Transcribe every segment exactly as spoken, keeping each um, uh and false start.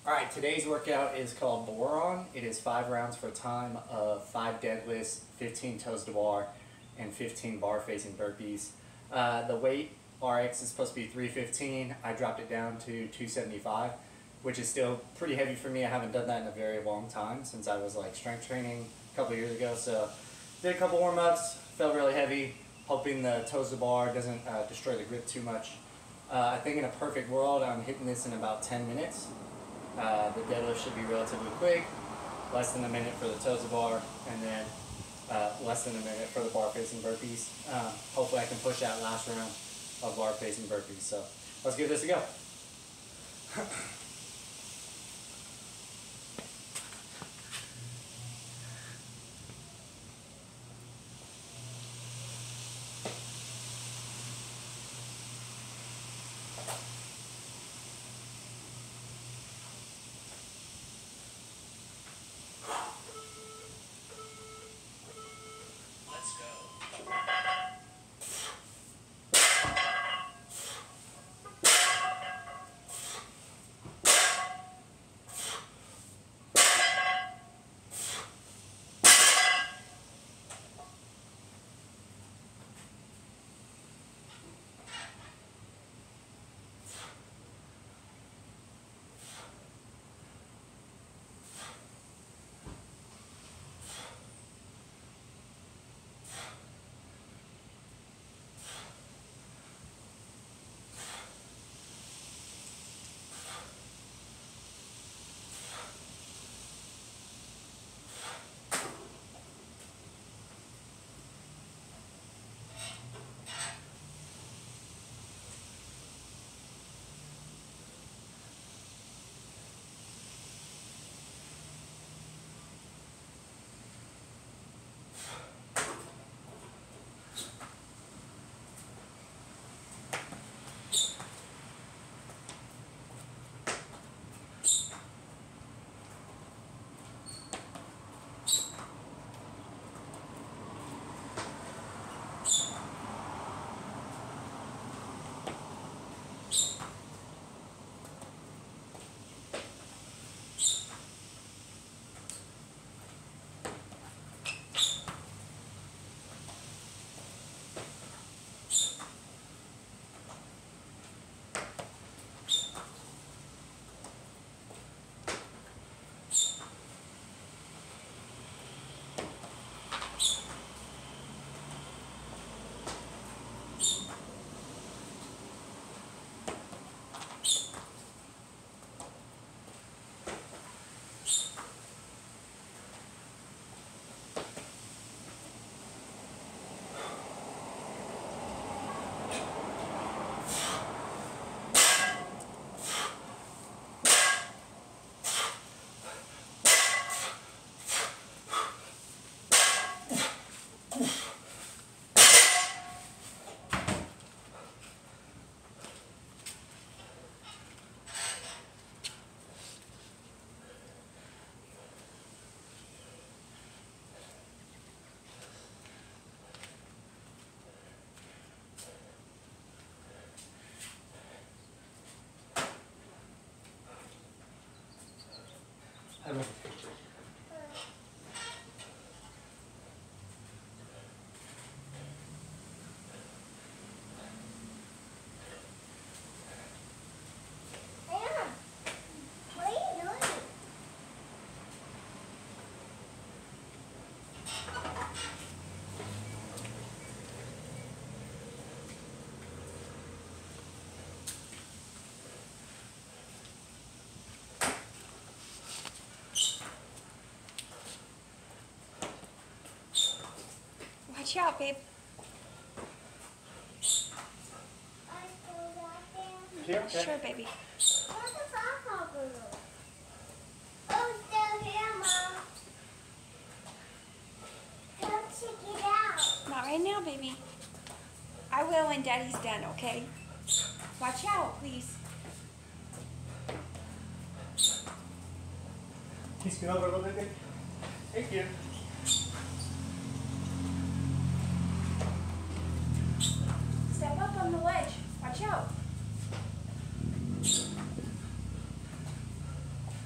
Alright, today's workout is called Boron. It is five rounds for a time of five deadlifts, fifteen toes to bar, and fifteen bar facing burpees. Uh, the weight R X is supposed to be three fifteen. I dropped it down to two seventy-five, which is still pretty heavy for me. I haven't done that in a very long time since I was like strength training a couple years ago. So did a couple warm-ups, felt really heavy, hoping the toes to bar doesn't uh, destroy the grip too much. Uh, I think in a perfect world I'm hitting this in about ten minutes. Uh, the deadlift should be relatively quick, less than a minute for the toes to bar, and then uh, less than a minute for the bar facing burpees. Uh, hopefully I can push that last round of bar facing burpees. So let's give this a go. I love it. Watch out, babe. Here, okay. Sure, baby. Oh, it's down here, Mom. Don't check it out. Not right now, baby. I will when Daddy's done, okay? Watch out, please. Can you scoot over a little bit, baby? Thank you. Step up on the ledge. Watch out.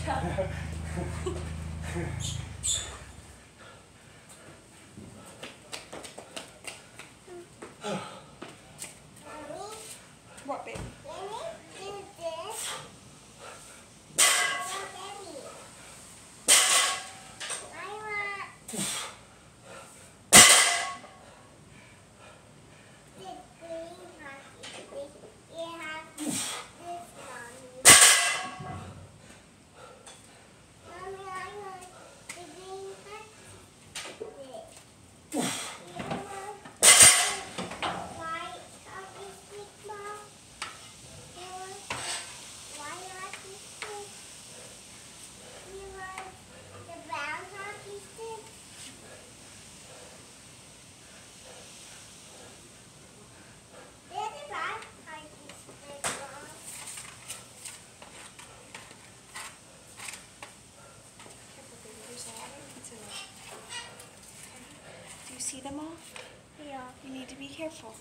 What, baby? Let me do this. Oh, baby. I want this green hockey stick. It has this, mommy. Mommy, I want the green hockey stick. You want the white hockey stick, Mom? You want white hockey stick? You want the brown hockey stick? There's a brown hockey stick, Mom. Careful, baby. There's a lot of kids in there. Okay. Do you see them all? Yeah. You need to be careful.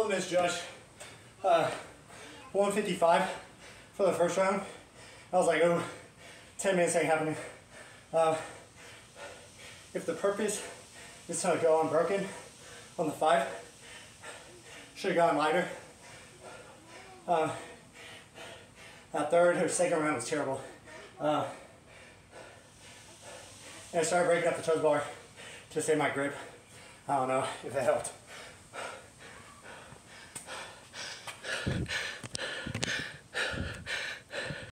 slowness judge. Uh, one fifty-five for the first round. I was like, oh, ten minutes ain't happening. Uh, if the purpose is to go unbroken on the five, should have gone lighter. Uh, that third or second round was terrible. Uh, and I started breaking up the toes bar to save my grip. I don't know if that helped.